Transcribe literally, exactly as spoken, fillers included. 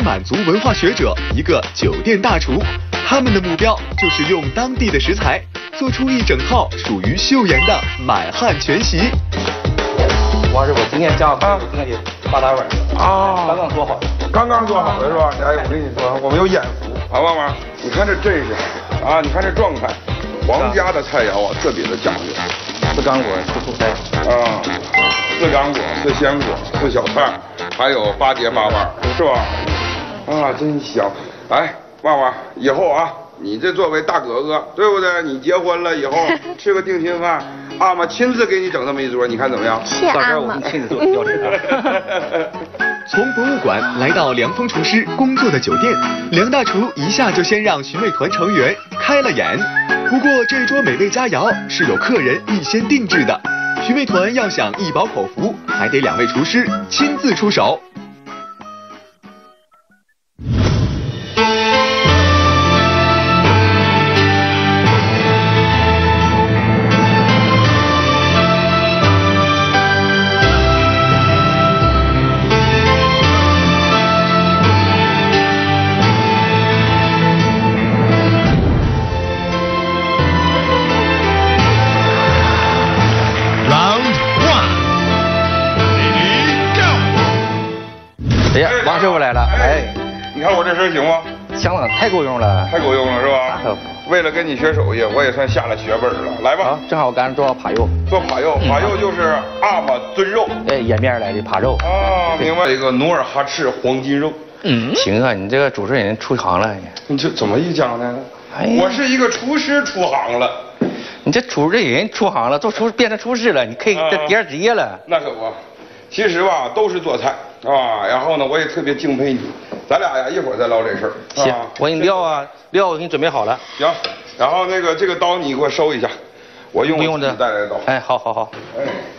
满族文化学者，一个酒店大厨。他们的目标就是用当地的食材，做出一整套属于岫岩的满汉全席。 我是我今天加啊，那里八大碗啊，刚刚做好的， 刚刚做好的是吧？哎，我跟你说，我们有眼福啊，旺旺，你看这阵势啊，你看这状态，皇家的菜肴啊，特别的讲究， 四干果、四蔬菜啊，四干果、四鲜果、四小菜，还有八碟八碗，是吧？啊，真香！哎，旺旺，以后啊，你这作为大哥哥，对不对？你结婚了以后吃个定亲饭。阿妈亲自给你整这么一桌，你看怎么样？ 谢阿妈。 亲自做要吃。 从博物馆来到梁峰厨师工作的酒店，梁大厨一下就先让寻味团成员开了眼。不过这桌美味佳肴是有客人预先定制的，寻味团要想一饱口福，还得两位厨师亲自出手。 哎呀，王师傅来了！哎， 你看我这身行吗？ 相当太够用了， 太够用了是吧？为了跟你学手艺，我也算下了血本了。来吧， 啊，正好我赶上做扒肉， 做扒肉，扒肉就是阿玛尊肉， 哎，演面来的扒肉啊，明白？这个努尔哈赤黄金肉。 嗯，行啊，你这个主持人出行了， 你这怎么一讲呢？哎，我是一个厨师出行了。 你这主持人出行了，做厨变成厨师了，你可以这第二职业了。 那可不，其实吧都是做菜啊。然后呢，我也特别敬佩你。咱俩呀，一会儿再唠这事儿。 行，我给你料啊，料我给你准备好了。 行，然后那个这个刀你给我收一下，我用不用的带来的刀。 哎，好好好。 哎。